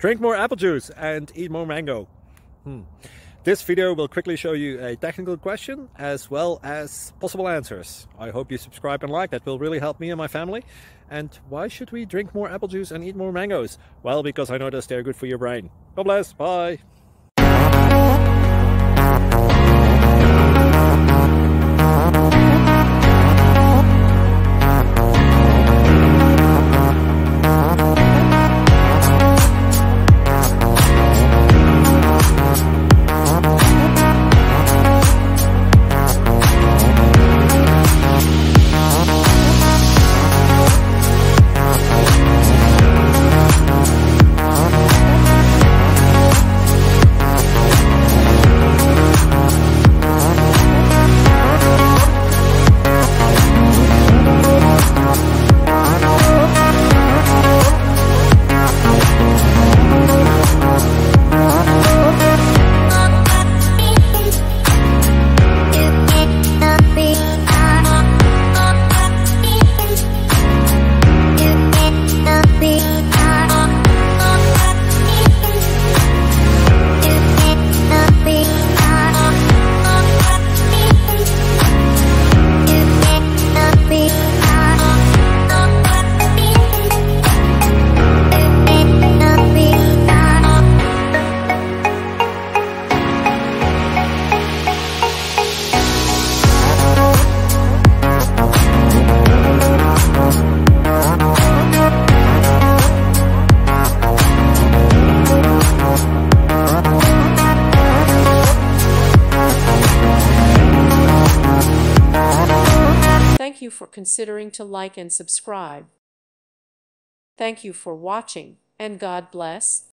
Drink more apple juice and eat more mango. This video will quickly show you a technical question as well as possible answers. I hope you subscribe and like, that will really help me and my family. And why should we drink more apple juice and eat more mangoes? Well, because I noticed they're good for your brain. God bless, bye! Thank you for considering to like and subscribe. Thank you for watching, and God bless.